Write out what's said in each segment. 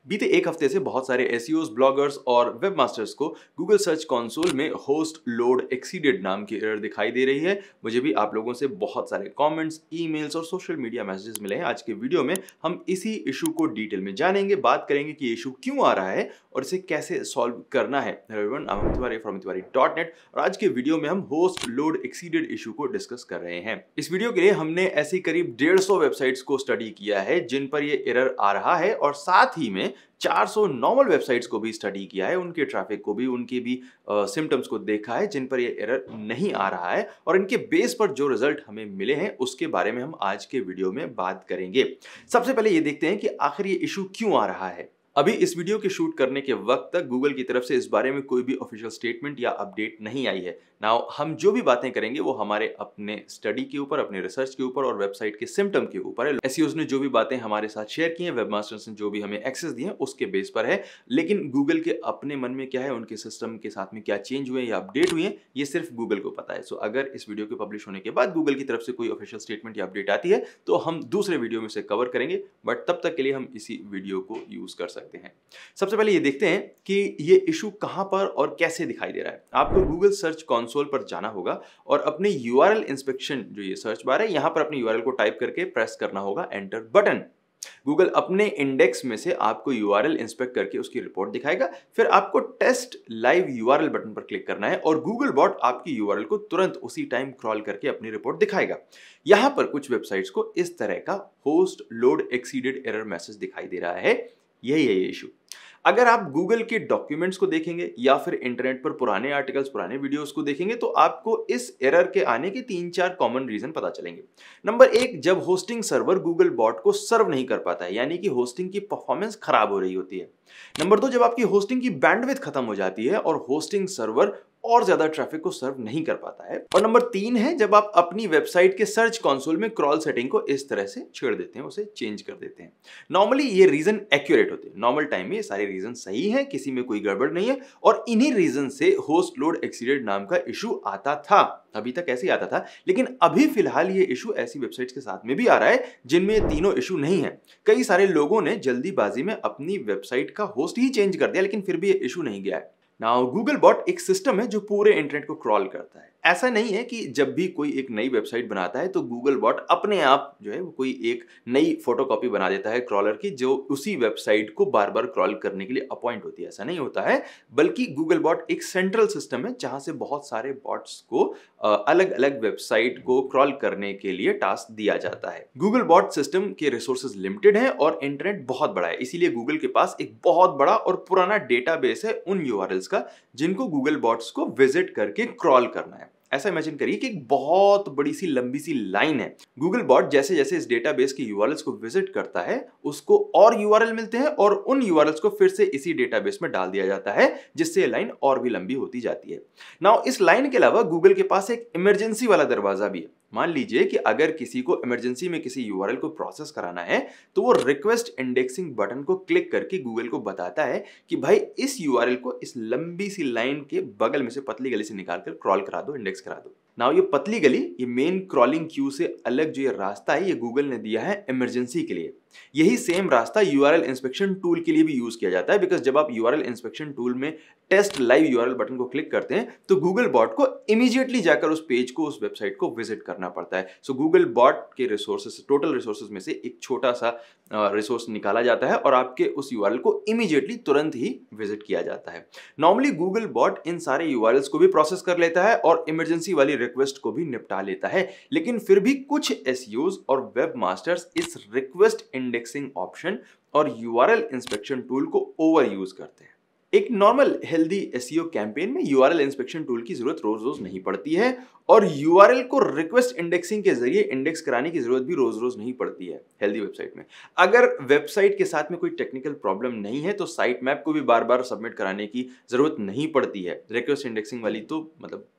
बीते एक हफ्ते से बहुत सारे एसईओज, ब्लॉगर्स और वेब मास्टर्स को गूगल सर्च कंसोल में होस्ट लोड एक्सीडेड नाम की एरर दिखाई दे रही है। मुझे भी आप लोगों से बहुत सारे कमेंट्स, ईमेल्स और सोशल मीडिया मैसेजेस मिले हैं। आज के वीडियो में हम इसी इशू को डिटेल में जानेंगे, बात करेंगे कि ये इशू क्यों आ रहा है और इसे कैसे सॉल्व करना है। Hello everyone, I am Tiwari from tiwari.net और आज के वीडियो में हम होस्ट लोड एक्सीडेड इशू को डिस्कस कर रहे हैं। इस वीडियो के लिए हमने ऐसी करीब 150 वेबसाइट्स को स्टडी किया है जिन पर ये एरर आ रहा है और साथ ही में 400 नॉर्मल वेबसाइट्स को भी स्टडी किया है, उनके ट्रैफिक को भी, उनके भी सिम्टम्स को देखा है जिन पर ये एरर नहीं आ रहा है और इनके बेस पर जो रिजल्ट हमें मिले हैं उसके बारे में हम आज के वीडियो में बात करेंगे। सबसे पहले ये देखते हैं कि आखिर ये इशू क्यों आ रहा है। अभी इस वीडियो के शूट करने के वक्त तक गूगल की तरफ से इस बारे में कोई भी ऑफिशियल स्टेटमेंट या अपडेट नहीं आई है। नाउ हम जो भी बातें करेंगे वो हमारे अपने स्टडी के ऊपर, अपने रिसर्च के ऊपर और वेबसाइट के सिम्टम के ऊपर है। एसईओज ने जो भी बातें हमारे साथ शेयर की हैं, वेबमास्टर्स ने जो भी हमें एक्सेस दिए हैं उसके बेस पर है। लेकिन गूगल के अपने मन में क्या है, उनके सिस्टम के साथ में क्या चेंज हुए या अपडेट हुए हैं, ये सिर्फ गूगल को पता है। सो अगर इस वीडियो के पब्लिश होने के बाद गूगल की तरफ से कोई ऑफिशियल स्टेटमेंट या अपडेट आती है तो हम दूसरे वीडियो में से कवर करेंगे, बट तब तक के लिए हम इसी वीडियो को यूज कर सकते हैं। सबसे पहले ये देखते हैं कि ये इशू कहां पर और कैसे दिखाई दे रहा है। आपको गूगल सर्च कंसोल पर जाना होगा और अपने यूआरएल इंस्पेक्शन, जो ये सर्च बार है, यहां पर अपने यूआरएल को टाइप करके प्रेस करना होगा एंटर बटन। गूगल अपने इंडेक्स में से आपको यूआरएल इंस्पेक्ट करके उसकी रिपोर्ट दिखाएगा। फिर आपको टेस्ट लाइव यूआरएल बटन पर क्लिक करना है और गूगल बॉट आपकी यूआरएल को तुरंत उसी टाइम क्रॉल करके अपनी रिपोर्ट दिखाएगा। यहां पर कुछ वेबसाइट्स को इस तरह का host load exceeded error message दिखाई दे रहा है। यही है ये इशू। अगर आप गूगल के डॉक्यूमेंट्स को देखेंगे या फिर इंटरनेट पर पुराने आर्टिकल्स, पुराने वीडियोस को देखेंगे तो आपको इस एरर के आने के 3-4 कॉमन रीजन पता चलेंगे। नंबर 1, जब होस्टिंग सर्वर गूगल बॉट को सर्व नहीं कर पाता है, यानी कि होस्टिंग की परफॉर्मेंस खराब हो रही होती है। नंबर 2, जब आपकी होस्टिंग की बैंडविड्थ खत्म हो जाती है और होस्टिंग सर्वर और ज्यादा ट्रैफिक को सर्व नहीं कर पाता है। और नंबर 3 है जब आप अपनी वेबसाइट के सर्च कंसोल में क्रॉल सेटिंग को इस तरह से छेड़ देते हैं, उसे चेंज कर देते हैं। नॉर्मली ये रीजन एक्यूरेट होते हैं, नॉर्मल टाइम में ये सारे रीजन सही हैं, किसी में कोई गड़बड़ नहीं है और इन्हीं रीजन से होस्ट लोड एक्सीडेड नाम का इशू आता था। अभी तक ऐसे ही आता था, लेकिन अभी फिलहाल ये इशू ऐसी वेबसाइट्स के साथ में भी आ रहा है जिनमें ये तीनों इशू नहीं है। कई सारे लोगों ने जल्दीबाजी में अपनी वेबसाइट का होस्ट ही चेंज कर दिया, लेकिन फिर भी ये इशू नहीं गया है। नाउ गूगल बॉट एक सिस्टम है जो पूरे इंटरनेट को क्रॉल करता है। ऐसा नहीं है कि जब भी कोई एक नई वेबसाइट बनाता है तो गूगल बॉट अपने आप जो है वो कोई एक नई फोटोकॉपी बना देता है क्रॉलर की, जो उसी वेबसाइट को बार बार क्रॉल करने के लिए अपॉइंट होती है। ऐसा नहीं होता है, बल्कि गूगल बॉट एक सेंट्रल सिस्टम है जहां से बहुत सारे बॉट्स को अलग अलग वेबसाइट को क्रॉल करने के लिए टास्क दिया जाता है। गूगल बॉट सिस्टम के रिसोर्सेज लिमिटेड है और इंटरनेट बहुत बड़ा है, इसीलिए गूगल के पास एक बहुत बड़ा और पुराना डेटाबेस है उन यूआरएल्स का जिनको गूगल बॉट्स को विजिट करके क्रॉल करना है। ऐसा इमेजिन करिए कि एक बहुत बड़ी सी लंबी सी लाइन है। गूगल बॉट जैसे जैसे इस डेटाबेस के यूआरएल्स को विजिट करता है, उसको और यूआरएल मिलते हैं और उन यूआरएल्स को फिर से इसी डेटाबेस में डाल दिया जाता है, जिससे ये लाइन और भी लंबी होती जाती है। नाउ इस लाइन के अलावा गूगल के पास एक इमरजेंसी वाला दरवाजा भी है। मान लीजिए कि अगर किसी को इमरजेंसी में किसी यूआरएल को प्रोसेस कराना है तो वो रिक्वेस्ट इंडेक्सिंग बटन को क्लिक करके गूगल को बताता है कि भाई इस यूआरएल को इस लंबी सी लाइन के बगल में से पतली गली से निकालकर क्रॉल करा दो, इंडेक्स करा दो। नाउ ये पतली गली, ये मेन क्रॉलिंग क्यू से अलग जो ये रास्ता है, ये गूगल ने दिया है इमरजेंसी के लिए। यही सेम रास्ता यूआरएल इंस्पेक्शन टूल के लिए भी यूज किया जाता है, बिकॉज जब आप यूआरएल इंस्पेक्शन टूल में टेस्ट लाइव यूआरएल बटन को क्लिक करते हैं तो गूगल बॉट को इमीडिएटली जाकर उस पेज को, उस वेबसाइट को विजिट करना पड़ता है। सो गूगल बॉट के रिसोर्सेस, टोटल रिसोर्सेस में से एक छोटा सा रिसोर्स निकाला जाता है और आपके उस यूआरएल को इमीडिएटली तुरंत ही विजिट किया जाता है। नॉर्मली गूगल बॉट इन सारे यूआरएल्स को भी प्रोसेस कर लेता है और इमरजेंसी वाली रिक्वेस्ट को भी निपटा लेता है, लेकिन फिर भी कुछ एसईओज और वेब मास्टर्स इस रिक्वेस्ट इंडेक्सिंग ऑप्शन और यूआरएल इंस्पेक्शन टूल को ओवर यूज करते हैं। एक नॉर्मल हेल्दी एसईओ कैंपेन में यूआरएल इंस्पेक्शन टूल की जरूरत रोज रोज नहीं पड़ती है और यूआरएल को रिक्वेस्ट इंडेक्सिंग के जरिए इंडेक्स कराने की जरूरत भी रोज रोज नहीं पड़ती है हेल्दी वेबसाइट में। अगर वेबसाइट के साथ में कोई टेक्निकल प्रॉब्लम नहीं है तो साइट मैप को भी बार बार सबमिट कराने की जरूरत नहीं पड़ती है। रिक्वेस्ट इंडेक्सिंग वाली तो मतलब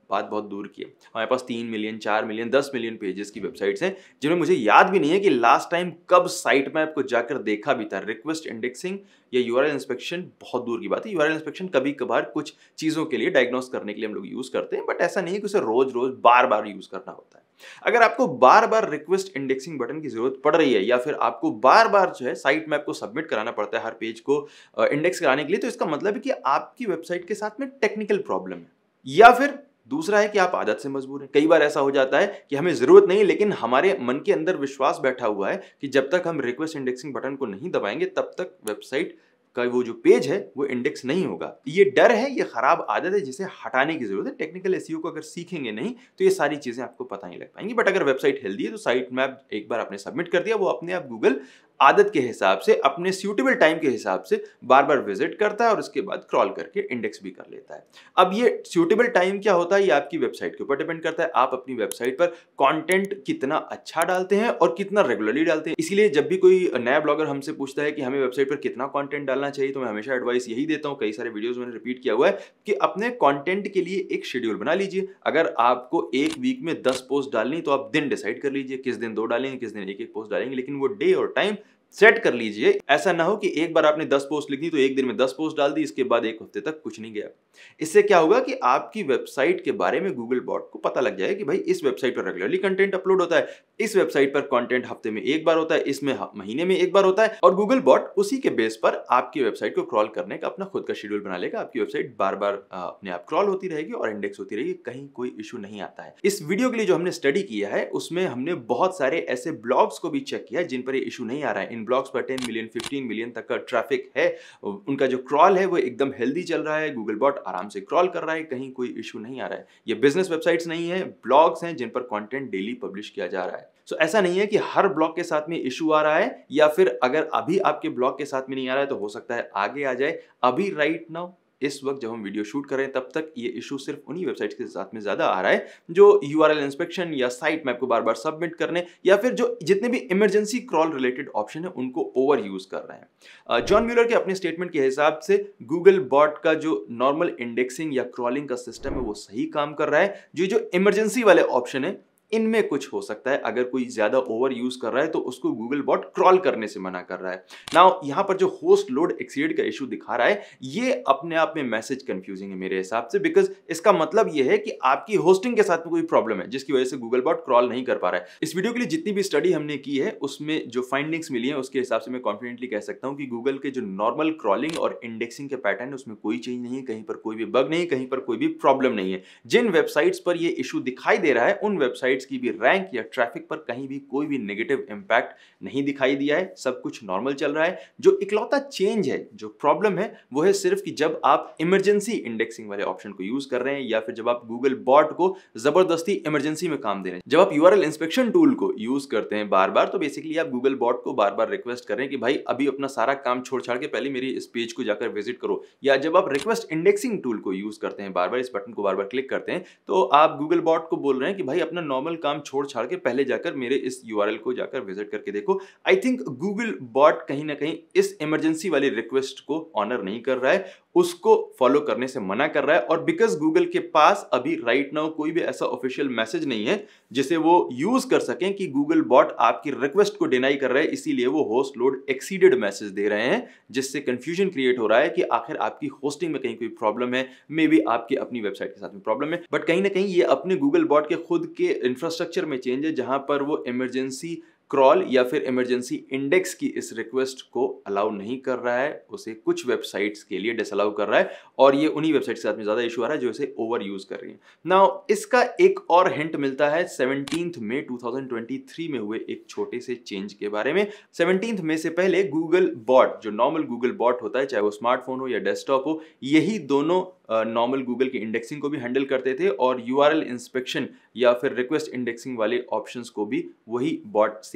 बात बहुत दूर की है। हमारे पास 3 मिलियन, 4 मिलियन, 10 मिलियन पेजेस की वेबसाइट्स हैं जिनमें मुझे याद भी नहीं है कि लास्ट टाइम कब साइट मैप को जाकर देखा भी था। रिक्वेस्ट इंडेक्सिंग या यूआरएल इंस्पेक्शन बहुत दूर की बात है। यूआरएल इंस्पेक्शन कभी-कभार कुछ चीज़ों के लिए डायग्नोस करने के लिए हम लोग यूज़ करते हैं, बट ऐसा नहीं है कि उसे रोज़-रोज़ बार-बार यूज़ करना होता है। अगर आपको बार-बार रिक्वेस्ट इंडेक्सिंग बटन की ज़रूरत पड़ रही है या फिर आपको बार-बार जो है साइट मैप को सबमिट कराना पड़ता है हर पेज को इंडेक्स कराने के लिए, तो इसका मतलब है कि आपकी वेबसाइट के साथ में टेक्निकल प्रॉब्लम है। या फिर दूसरा है कि आप आदत से मजबूर हैं। कई बार ऐसा हो जाता है कि हमें ज़रूरत नहीं है, लेकिन हमारे मन के अंदर विश्वास बैठा हुआ है कि जब तक हम रिक्वेस्ट इंडेक्सिंग बटन को नहीं दबाएंगे तब तक वेबसाइट का वो जो पेज है वो इंडेक्स नहीं होगा। ये डर है, ये खराब आदत है जिसे हटाने की जरूरत है। टेक्निकल एसईओ को अगर सीखेंगे नहीं तो ये सारी चीजें आपको पता नहीं लग पाएंगी। बट अगर वेबसाइट हेल्दी है तो साइट मैप एक बार आपने सबमिट कर दिया, वो अपने आप गूगल आदत के हिसाब से, अपने सूटेबल टाइम के हिसाब से बार बार विजिट करता है और उसके बाद क्रॉल करके इंडेक्स भी कर लेता है। अब ये सूटेबल टाइम क्या होता है, ये आपकी वेबसाइट के ऊपर डिपेंड करता है। आप अपनी वेबसाइट पर कंटेंट कितना अच्छा डालते हैं और कितना रेगुलरली डालते हैं। इसीलिए जब भी कोई नया ब्लॉगर हमसे पूछता है कि हमें वेबसाइट पर कितना कंटेंट डालना चाहिए, तो मैं हमेशा एडवाइस यही देता हूं, कई सारे वीडियोस मैंने रिपीट किया हुआ है कि अपने कंटेंट के लिए एक शेड्यूल बना लीजिए। अगर आपको एक वीक में 10 पोस्ट डालनी तो आप दिन डिसाइड कर लीजिए, किस दिन 2 डालेंगे, किस दिन एक पोस्ट डालेंगे, लेकिन वो डे और टाइम सेट कर लीजिए। ऐसा ना हो कि एक बार आपने 10 पोस्ट लिख दी तो एक दिन में 10 पोस्ट डाल दी, इसके बाद एक हफ्ते तक कुछ नहीं गया। इससे क्या होगा कि आपकी वेबसाइट के बारे में गूगल बॉट को पता लग जाएगा कि भाई इस वेबसाइट पर रेगुलरली कंटेंट अपलोड होता है, इस वेबसाइट पर कंटेंट हफ्ते में एक बार होता है, इसमें महीने में एक बार होता है, और गूगल बॉट उसी के बेस पर आपकी वेबसाइट को क्रॉल करने का अपना खुद का शेड्यूल बना लेगा। आपकी वेबसाइट बार बार अपने आप क्रॉल होती रहेगी और इंडेक्स होती रहेगी, कहीं कोई इशू नहीं आता है। इस वीडियो के लिए जो हमने स्टडी किया है उसमें हमने बहुत सारे ऐसे ब्लॉग्स को भी चेक किया जिन पर ये इशू नहीं आ रहा है। इन ब्लॉग्स पर 10 मिलियन 15 मिलियन तक का ट्रैफिक है, उनका जो क्रॉल है वो एकदम हेल्दी चल रहा है, गूगल बॉट आराम से क्रॉल कर रहा है, कहीं कोई इशू नहीं आ रहा है। ये बिजनेस वेबसाइट्स नहीं है, ब्लॉग्स हैं जिन पर कंटेंट डेली पब्लिश किया जा रहा है। सो ऐसा नहीं है कि हर ब्लॉग के साथ में इशू आ रहा है, या फिर अगर अभी आपके ब्लॉग के साथ में नहीं आ रहा है तो हो सकता है आगे आ जाए। अभी राइट नाउ इस वक्त जब हम वीडियो शूट कर रहे हैं तब तक ये इशू सिर्फ उन्हीं वेबसाइट्स के साथ में ज्यादा आ रहा है जो यूआरएल इंस्पेक्शन या साइट मैप को बार बार सबमिट करने या फिर जो जितने भी इमरजेंसी क्रॉल रिलेटेड ऑप्शन है उनको ओवर यूज कर रहे हैं। जॉन म्यूलर के अपने स्टेटमेंट के हिसाब से गूगल बॉट का जो नॉर्मल इंडेक्सिंग या क्रॉलिंग का सिस्टम है वो सही काम कर रहा है। जो इमरजेंसी वाले ऑप्शन है इनमें कुछ हो सकता है, अगर कोई ज्यादा ओवर यूज कर रहा है तो उसको गूगल बॉट क्रॉल करने से मना कर रहा है। नाउ यहां पर जो होस्ट लोड एक्सीड का इशू दिखा रहा है ये अपने आप में मैसेज कंफ्यूजिंग है मेरे हिसाब से, बिकॉज इसका मतलब ये है कि आपकी होस्टिंग के साथ में कोई प्रॉब्लम है जिसकी वजह से गूगल बॉट क्रॉल नहीं कर पा रहा है। इस वीडियो के लिए जितनी भी स्टडी हमने की है उसमें जो फाइंडिंग्स मिली है उसके हिसाब से मैं कॉन्फिडेंटली कह सकता हूं कि गूगल के जो नॉर्मल क्रॉलिंग और इंडेक्सिंग के पैटर्न है उसमें कोई चेंज नहीं है, कहीं पर कोई भी बग नहीं, कहीं पर कोई भी प्रॉब्लम नहीं है। जिन वेबसाइट्स पर ये इशू दिखाई दे रहा है उन वेबसाइट्स की भी रैंक या ट्रैफिक पर कहीं भी कोई भी नेगेटिव इंपैक्ट नहीं दिखाई दिया है, सब कुछ नॉर्मल चल रहा है। जो इकलौता चेंज है, जो प्रॉब्लम है वो है सिर्फ कि जब आप इमरजेंसी इंडेक्सिंग वाले ऑप्शन को यूज कर रहे हैं या फिर जब आप गूगल बॉट को जबरदस्ती इमरजेंसी में काम दे रहे हैं। जब आप यूआरएल इंस्पेक्शन टूल को यूज करते हैं बार बार तो बेसिकली आप गूगल बॉट को बार बार रिक्वेस्ट कर रहे हैं कि भाई अभी अपना सारा काम छोड़ छाड़ के पहले मेरी इस पेज को जाकर विजिट करो। या जब आप रिक्वेस्ट इंडेक्सिंग टूल को यूज करते हैं बार बार, इस बटन को बार बार क्लिक करते हैं, तो आप गूगल बॉट को बोल रहे हैं कि भाई अपना नॉर्मल काम छोड़ छाड़ के पहले जाकर मेरे इस यूआरएल को जाकर विजिट करके देखो। आई थिंक गूगल बॉट कहीं ना कहीं इस इमरजेंसी वाली रिक्वेस्ट को ऑनर नहीं कर रहा है, उसको फॉलो करने से मना कर रहा है। और बिकॉज गूगल के पास अभी राइट नाउ कोई भी ऐसा ऑफिशियल मैसेज नहीं है जिसे वो यूज कर सकें कि गूगल बॉट आपकी रिक्वेस्ट को डिनाई कर रहा है, इसीलिए वो होस्ट लोड एक्सीडेड मैसेज दे रहे हैं, जिससे कंफ्यूजन क्रिएट हो रहा है कि आखिर आपकी होस्टिंग में कहीं कोई प्रॉब्लम है, मे बी आपकी अपनी वेबसाइट के साथ में प्रॉब्लम है। बट कहीं ना कहीं ये अपने गूगल बॉट के खुद के इंफ्रास्ट्रक्चर में चेंज है जहां पर वो इमरजेंसी क्रॉल या फिर इमरजेंसी इंडेक्स की इस रिक्वेस्ट को अलाउ नहीं कर रहा है, उसे कुछ वेबसाइट्स के लिए डिसअलाउ कर रहा है, और ये उन्हीं वेबसाइट के साथ में ज्यादा इशू आ रहा है जो इसे ओवर यूज कर रही है। नाउ इसका एक और हिंट मिलता है 17 मई 2023 में हुए एक छोटे से चेंज के बारे में। 17 मई से पहले गूगल बॉट, जो नॉर्मल गूगल बॉट होता है चाहे वो स्मार्टफोन हो या डेस्कटॉप हो, यही दोनों नॉर्मल गूगल की इंडेक्सिंग को भी हैंडल करते थे और यूआरएल इंस्पेक्शन या फिर रिक्वेस्ट इंडेक्सिंग वाले ऑप्शंस को भी वही बॉट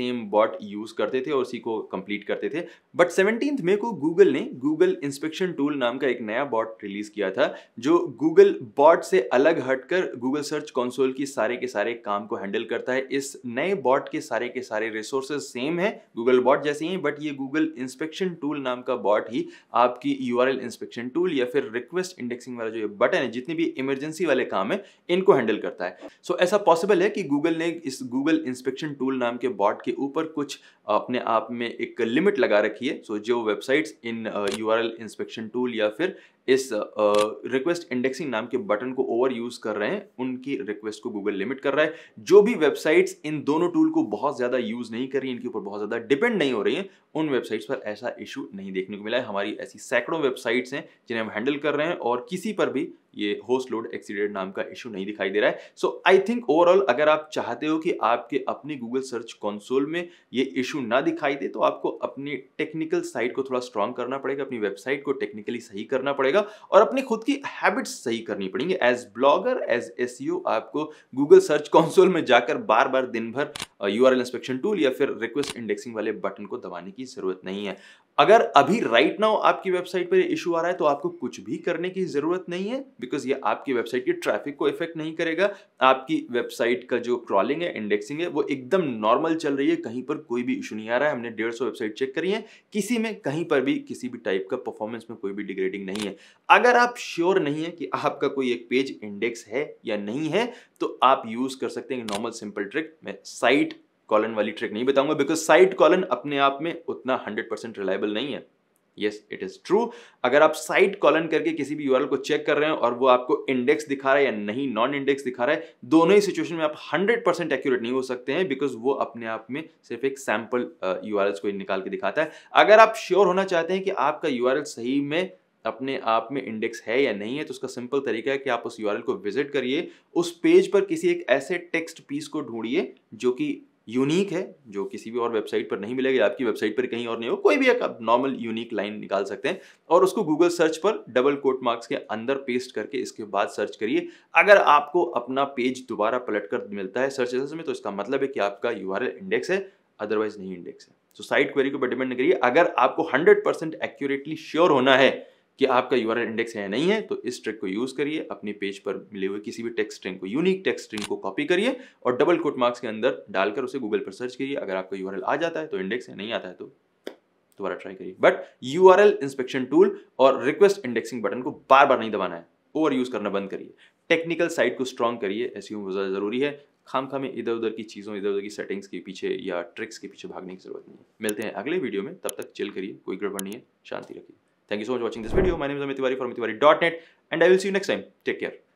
सेम बॉट यूज करते थे और उसी को कंप्लीट करते थे। बट 17 मई को गूगल ने गूगल इंस्पेक्शन टूल नाम का एक नया बॉट रिलीज किया था, जो गूगल बॉट से अलग हटकर गूगल सर्च कंसोल की सारे के सारे काम को हैंडल करता है। इस नए बॉट के सारे रिसोर्सेज सेम है, गूगल बॉट जैसे ही, बट ये गूगल इंस्पेक्शन टूल नाम का बॉट ही आपकी यूआरएल इंस्पेक्शन टूल या फिर रिक्वेस्ट इंडेक्सिंग वाला जो ये बटन है, जितने भी इमरजेंसी वाले काम है, इनको हैंडल करता है। सो ऐसा पॉसिबल है कि गूगल ने इस गूगल इंस्पेक्शन टूल नाम के बॉट के ऊपर कुछ अपने आप में एक लिमिट लगा रखी है। सो जो वेबसाइट्स इन यूआरएल इंस्पेक्शन टूल या फिर इस रिक्वेस्ट इंडेक्सिंग नाम के बटन को ओवर यूज कर रहे हैं, उनकी रिक्वेस्ट को गूगल लिमिट कर रहा है। जो भी वेबसाइट्स इन दोनों टूल को बहुत ज्यादा यूज नहीं कर रही, इनके ऊपर बहुत ज्यादा डिपेंड नहीं हो रही हैं, उन वेबसाइट्स पर ऐसा इशू नहीं देखने को मिला है। हमारी ऐसी सैकड़ों वेबसाइट्स हैं जिन्हें हम हैंडल कर रहे हैं और किसी पर भी ये होस्ट लोड एक्सीडेड नाम का इशू नहीं दिखाई दे रहा है। सो आई थिंक ओवरऑल अगर आप चाहते हो कि आपके अपने गूगल सर्च कंसोल में ये इशू ना दिखाई दे, तो आपको अपनी टेक्निकल साइट को थोड़ा स्ट्रांग करना पड़ेगा, अपनी वेबसाइट को टेक्निकली सही करना पड़ेगा और अपनी खुद की हैबिट्स सही करनी पड़ेंगी। एज ब्लॉगर, एज एसईओ, आपको गूगल सर्च कंसोल में जाकर बार बार दिन भर यूआरएल इंस्पेक्शन टूल या फिर रिक्वेस्ट इंडेक्सिंग वाले बटन को दबाने की जरूरत नहीं है। अगर अभी राइट नाउ आपकी वेबसाइट पर इशू आ रहा है तो आपको कुछ भी करने की जरूरत नहीं है, बिकॉज ये आपकी वेबसाइट की ट्रैफिक को इफेक्ट नहीं करेगा। आपकी वेबसाइट का जो क्रॉलिंग है, इंडेक्सिंग है, वो एकदम नॉर्मल चल रही है, कहीं पर कोई भी इशू नहीं आ रहा है। हमने 150 वेबसाइट चेक करी है, किसी में कहीं पर भी किसी भी टाइप का परफॉर्मेंस में कोई भी डिग्रेडिंग नहीं है। अगर आप श्योर नहीं है कि आपका कोई एक पेज इंडेक्स है या नहीं है, तो आप यूज कर सकते हैं नॉर्मल सिंपल ट्रिक। मैं साइट कॉलन वाली ट्रिक नहीं बताऊंगा, बिकॉज साइट कॉलन अपने आप में उतना 100% रिलायबल नहीं है। Yes, it is true. अगर आप साइट कॉलन करके किसी भी यूआरएल को चेक कर रहे हैं और वो आपको इंडेक्स दिखा रहा है या नहीं, नॉन इंडेक्स दिखा रहा है, दोनों ही सिचुएशन में आप 100% एक्यूरेट नहीं हो सकते हैं, बिकॉज वो अपने आप में सिर्फ एक सैंपल यूआरएल्स को निकाल के दिखाता है। अगर आप श्योर होना चाहते हैं कि आपका यूआरएल सही में अपने आप में इंडेक्स है या नहीं है, तो उसका सिंपल तरीका है कि आप उस यूआरएल को विजिट करिए, उस पेज पर किसी एक ऐसे टेक्स्ट पीस को ढूंढिए जो कि यूनिक है, जो किसी भी और वेबसाइट पर नहीं मिलेगा, आपकी वेबसाइट पर कहीं और नहीं हो, कोई भी एक नॉर्मल यूनिक लाइन निकाल सकते हैं और उसको गूगल सर्च पर डबल कोट मार्क्स के अंदर पेस्ट करके इसके बाद सर्च करिए। अगर आपको अपना पेज दोबारा पलटकर मिलता है सर्च रिजल्ट्स में, तो इसका मतलब है कि आपका यूआरएल इंडेक्स है, अदरवाइज नहीं इंडेक्स है। तो साइट क्वेरी के ऊपर डिपेंड करिए। अगर आपको 100% एक्यूरेटली श्योर होना है कि आपका यूआरएल इंडेक्स है या नहीं है, तो इस ट्रिक को यूज करिए। अपनी पेज पर मिले हुए किसी भी टेक्स्ट स्ट्रिंग को, यूनिक टेक्स्ट स्ट्रिंग को कॉपी करिए और डबल कोट मार्क्स के अंदर डालकर उसे गूगल पर सर्च करिए। अगर आपका यूआरएल आ जाता है तो इंडेक्स है, नहीं आता है तो दोबारा ट्राई करिए। बट यूआरएल इंस्पेक्शन टूल और रिक्वेस्ट इंडेक्सिंग बटन को बार बार नहीं दबाना है, ओवर यूज करना बंद करिए। टेक्निकल साइट को स्ट्रांग करिए, एसईओ में बहुत जरूरी है। खामखा में इधर उधर की चीज़ों, इधर उधर की सेटिंग्स के पीछे या ट्रिक्स के पीछे भागने की जरूरत नहीं है। मिलते हैं अगले वीडियो में, तब तक चिल करिए, कोई गड़बड़ नहीं है, शांति रखिए। Thank you so much for watching this video. My name is Amit Tiwari from tiwari.net and I will see you next time. Take care.